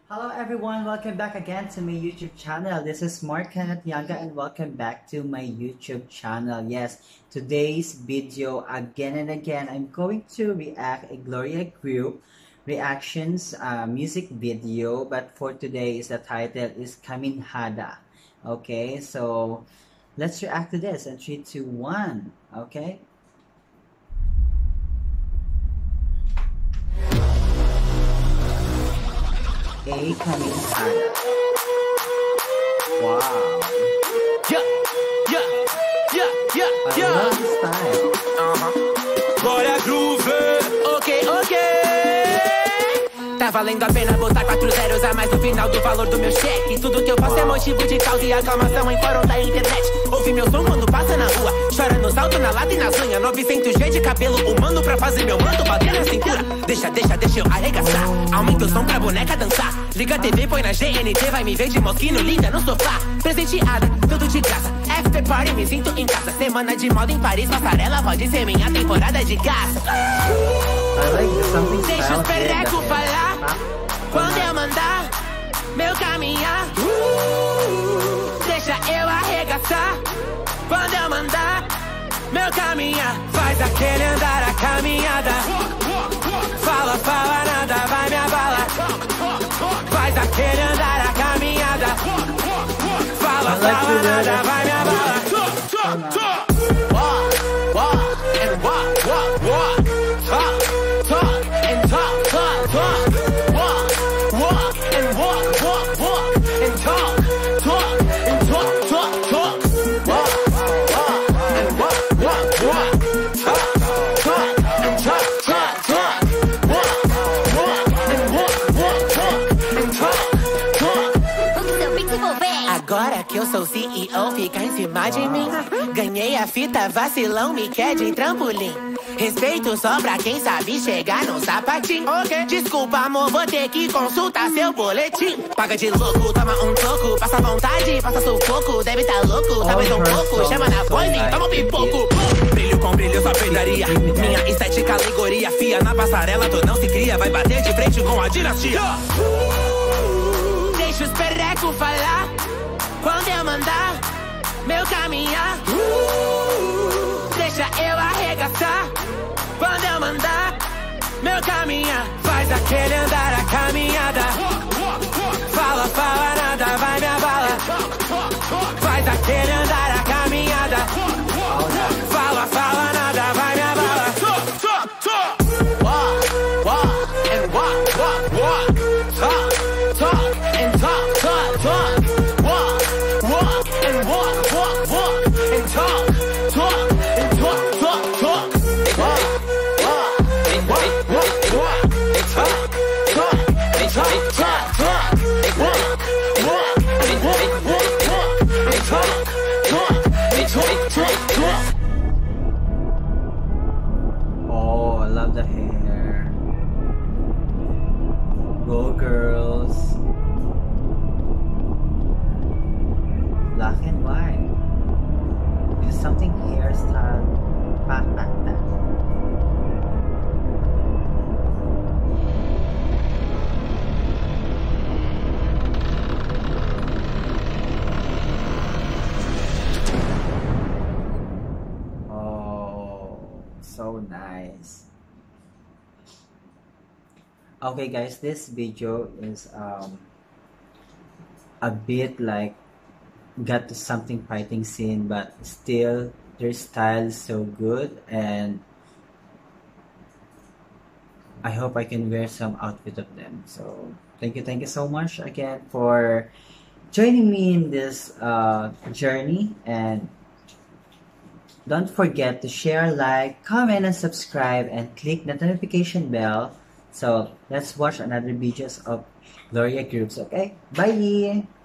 Hello everyone, welcome back again to my YouTube channel. This is Mark Yanga and welcome back to my YouTube channel. Yes, today's video again and again, I'm going to react a Gloria Group reactions music video, but for today is the title is Kaminhada. Okay, so let's react to this in 3, 2, 1. Okay. A Kaminhada. Wow. I love the style. Gloria Groove. Ok. Tá valendo a pena botar 4 zeros a mais no final do valor do meu cheque. Tudo que eu faço é motivo de causa e aclamação em fórum da internet. Ouve meu som quando passa na rua, chora no salto, na lata e nas unhas. 900G de cabelo humano pra fazer meu manto bater na cintura. Deixa eu arregaçar. Aumenta o som pra boneca dançar. Liga a TV, põe na GNT, vai me ver de mosquino linda no sofá. Presenteada, tudo de graça. After party, me sinto em casa. Semana de moda em Paris, passarela pode ser minha temporada de caça. Deixa os perrecos falar quando eu mandar meu caminhar. Deixa eu arregaçar quando eu mandar meu caminhar. Faz aquele andar a caminhada. Fala nada, vai me abalar. Faz aquele andar a caminhada. Fala nada, vai me abalar. Walk and walk. Talk and talk. Walk and walk and talk and talk. Walk and walk. Talk and talk. Agora que eu sou CEO, fica em cima de mim. Ganhei a fita, vacilão, me quer de trampolim. Respeito só pra quem sabe chegar no sapatinho. Okay. Desculpa, amor, vou ter que consultar seu boletim. Paga de louco, toma um toco. Passa vontade, passa sufoco. Deve tá louco, talvez um pouco. Chama na voz e toma um pipoco. Brilho com brilho, só pedaria. Minha estética, alegoria. Fia na passarela, tu não se cria. Vai bater de frente com a dinastia. Deixa os perrecos falar quando eu mandar meu caminhar. Deixa eu arregaçar quando eu mandar meu caminhar. Faz aquele andar a caminhada. Fala nada, vai me abalar. Faz aquele andar a caminhada. Fala nada, vai me abalar. Walk and walk. Talk and talk. Walk and walk and talk. Oh, I love the hair. Go girls. Black and white. There's something hairstyle back that. So nice. Okay guys, this video is a bit like got to something fighting scene, but still their style is so good, and I hope I can wear some outfit of them. So thank you so much again for joining me in this journey, and don't forget to share, like, comment, and subscribe, and click the notification bell. So let's watch another videos of Gloria Groups. Okay, bye.